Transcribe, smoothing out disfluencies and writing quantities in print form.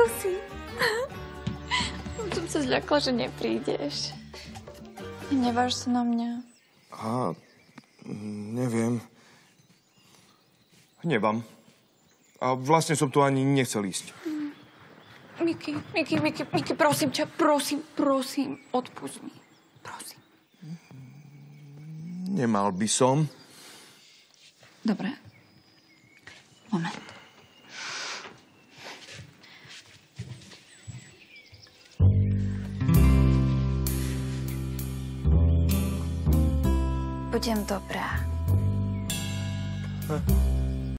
tu si. Som sa zľakla, že neprídeš. Neváš sa na mňa? Neviem. Hnevám. A vlastne som tu ani nechcel ísť. Miki, prosím ťa, prosím, odpusť mi. Prosím. Nemal by som. Dobre. Moment. Budem dobrá.